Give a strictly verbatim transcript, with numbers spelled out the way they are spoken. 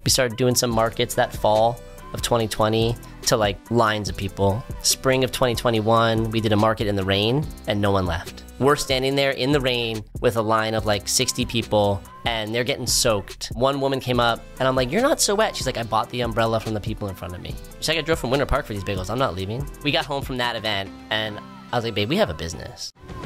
We started doing some markets that fall of twenty twenty to like lines of people. Spring of twenty twenty-one, we did a market in the rain and no one left. We're standing there in the rain with a line of like sixty people and they're getting soaked. One woman came up and I'm like, "You're not so wet." She's like, "I bought the umbrella from the people in front of me." She's like, "I drove from Winter Park for these bagels. I'm not leaving." We got home from that event and I was like, "Babe, we have a business."